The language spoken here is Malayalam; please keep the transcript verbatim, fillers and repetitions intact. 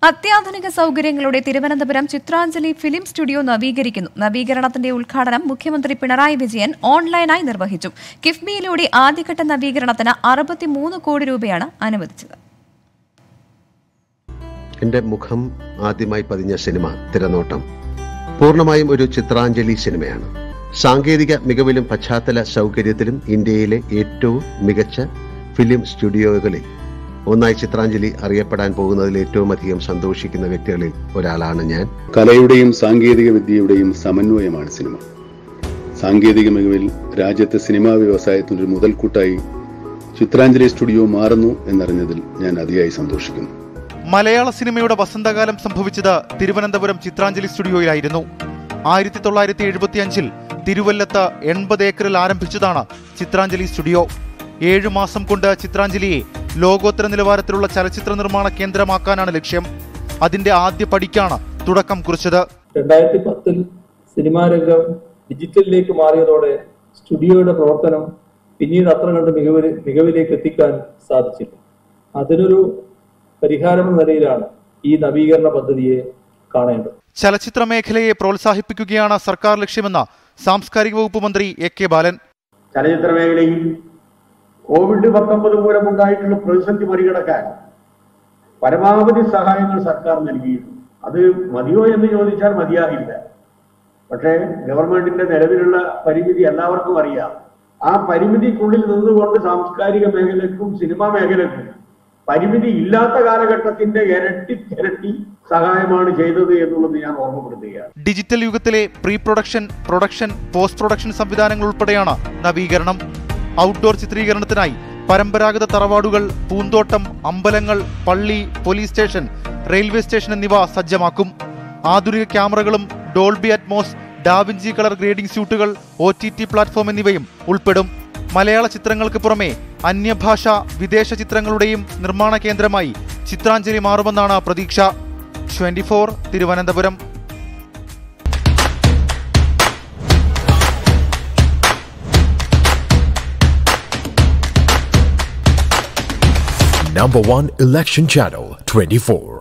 അത്യാധുനിക സൗകര്യങ്ങളുടെ തിരുവനന്തപുരം ചിത്രാഞ്ജലി ഫിലിം സ്റ്റുഡിയോ നവീകരിക്കുന്നു. നവീകരണത്തിന്റെ ഉദ്ഘാടനം മുഖ്യമന്ത്രി പിണറായി വിജയൻ ഓൺലൈനായി നിർവഹിച്ചു. കിഫ്ബിയിലൂടെ ആദ്യഘട്ട നവീകരണത്തിന് അറുപത്തിമൂന്ന് കോടി രൂപയാണ് അനുവദിച്ചത്. എന്റെ മുഖം ആദ്യമായി പതിഞ്ഞ സിനിമ തിരനോട്ടം പൂർണ്ണമായും ഒരു ചിത്രാഞ്ജലി സിനിമയാണ്. സാങ്കേതിക മികവിലും പശ്ചാത്തല സൗകര്യത്തിലും ഇന്ത്യയിലെ ഏറ്റവും മികച്ച ഫിലിം സ്റ്റുഡിയോകളിൽ ഒന്നായി ചിത്രാഞ്ജലി അറിയപ്പെടാൻ പോകുന്നതിൽ ഏറ്റവും അധികം സന്തോഷിക്കുന്ന വ്യക്തികളിൽ ഒരാളാണ് ഞാൻ. കലയുടെയും സാങ്കേതിക വിദ്യയുടെയും സമന്വയമാണ് സിനിമ. സാങ്കേതിക മികവിൽ രാജ്യത്തെ സിനിമാ വ്യവസായത്തിനൊരു മുതൽക്കൂട്ടായി ചിത്രാഞ്ജലി സ്റ്റുഡിയോ മാറുന്നു എന്നറിഞ്ഞതിൽ ഞാൻ അതിയായി സന്തോഷിക്കുന്നു. മലയാള സിനിമയുടെ വസന്തകാലം സംഭവിച്ചത് തിരുവനന്തപുരം ചിത്രാഞ്ജലി സ്റ്റുഡിയോയിലായിരുന്നു. ആയിരത്തി തൊള്ളായിരത്തി എഴുപത്തി അഞ്ചിൽ തിരുവല്ലത്ത് എൺപത് ഏക്കറിൽ ആരംഭിച്ചതാണ് ചിത്രാഞ്ജലി സ്റ്റുഡിയോ. ഏഴു മാസം കൊണ്ട് ചിത്രാഞ്ജലിയെ ലോകോത്തര നിലവാരത്തിലുള്ള ചലച്ചിത്ര നിർമ്മാണ കേന്ദ്രമാക്കാനാണ് ലക്ഷ്യം. അതിന്റെ ആദ്യ പടിക്കാണ് തുടക്കം കുറിച്ചത്. രണ്ടായിരത്തി പത്തിൽ സിനിമാ രംഗം ഡിജിറ്റലിലേക്ക് മാറിയതോടെ സ്റ്റുഡിയോയുടെ പ്രവർത്തനം പിന്നീട് അത്ര കണ്ട് മികവ് മികവിലേക്ക് എത്തിക്കാൻ സാധിച്ചില്ല. അതിനൊരു പരിഹാരം എന്ന നിലയിലാണ് ഈ നവീകരണ പദ്ധതിയെ കാണേണ്ടത്. ചലച്ചിത്ര മേഖലയെ പ്രോത്സാഹിപ്പിക്കുകയാണ് സർക്കാർ ലക്ഷ്യമെന്ന് സാംസ്കാരിക വകുപ്പ് മന്ത്രി എ കെ ബാലൻ. ചലച്ചിത്ര മേഖലയിൽ കോവിഡ് പത്തൊമ്പത് മൂലമുണ്ടായിട്ടുള്ള പ്രതിസന്ധി മറികടക്കാൻ പരമാവധി സഹായങ്ങൾ സർക്കാർ നൽകിയിരുന്നു. അത് മതിയോ എന്ന് ചോദിച്ചാൽ മതിയാകില്ല. പക്ഷേ ഗവൺമെന്റിന്റെ നിലവിലുള്ള പരിമിതി എല്ലാവർക്കും അറിയാം. ആ പരിമിതിക്കുള്ളിൽ നിന്നുകൊണ്ട് സാംസ്കാരിക മേഖലയ്ക്കും സിനിമാ മേഖലയ്ക്കും പരിമിതി ഇല്ലാത്ത കാലഘട്ടത്തിന്റെ ഇരട്ടി ഇരട്ടി സഹായമാണ് ചെയ്തത് എന്നുള്ളത് ഞാൻ ഓർമ്മപ്പെടുത്തുകയാണ്. ഡിജിറ്റൽ യുഗത്തിലെ pre production, production, post production സംവിധാനങ്ങൾ ഉൾപ്പെടെയാണ് നവീകരണം. ഔട്ട്ഡോർ ചിത്രീകരണത്തിനായി പരമ്പരാഗത തറവാടുകൾ, പൂന്തോട്ടം, അമ്പലങ്ങൾ, പള്ളി, പോലീസ് സ്റ്റേഷൻ, റെയിൽവേ സ്റ്റേഷൻ എന്നിവ സജ്ജമാക്കും. ആധുനിക ക്യാമറകളും Dolby Atmos, DaVinci colour grading സ്യൂട്ടുകൾ, ഒ ടി ടി പ്ലാറ്റ്ഫോം എന്നിവയും ഉൾപ്പെടും. മലയാള ചിത്രങ്ങൾക്ക് പുറമെ അന്യഭാഷ, വിദേശ ചിത്രങ്ങളുടെയും നിർമ്മാണ കേന്ദ്രമായി ചിത്രാഞ്ജലി മാറുമെന്നാണ് പ്രതീക്ഷ. Twenty four Thiruvananthapuram. Number one election channel, twenty-four.